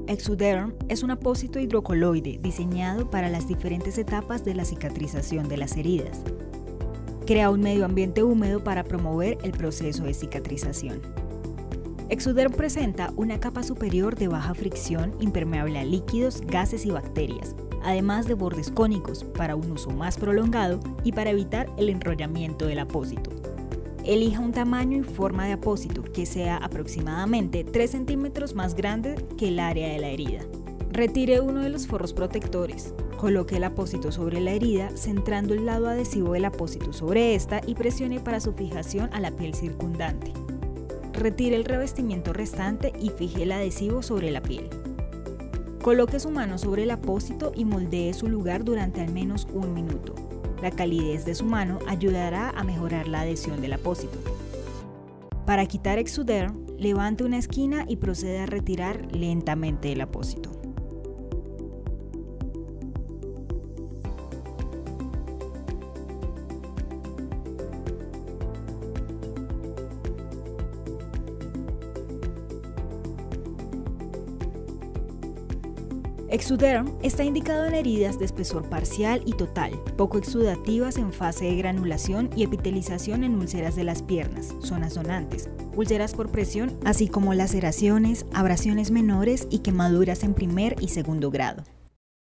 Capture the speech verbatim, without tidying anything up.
Exuderm es un apósito hidrocoloide diseñado para las diferentes etapas de la cicatrización de las heridas. Crea un medio ambiente húmedo para promover el proceso de cicatrización. Exuderm presenta una capa superior de baja fricción impermeable a líquidos, gases y bacterias, además de bordes cónicos para un uso más prolongado y para evitar el enrollamiento del apósito. Elija un tamaño y forma de apósito que sea aproximadamente tres centímetros más grande que el área de la herida. Retire uno de los forros protectores. Coloque el apósito sobre la herida, centrando el lado adhesivo del apósito sobre esta y presione para su fijación a la piel circundante. Retire el revestimiento restante y fije el adhesivo sobre la piel. Coloque su mano sobre el apósito y moldee su lugar durante al menos un minuto. La calidez de su mano ayudará a mejorar la adhesión del apósito. Para quitar Exuderm, levante una esquina y procede a retirar lentamente el apósito. Exuderm está indicado en heridas de espesor parcial y total, poco exudativas en fase de granulación y epitelización en úlceras de las piernas, zonas donantes, úlceras por presión, así como laceraciones, abrasiones menores y quemaduras en primer y segundo grado.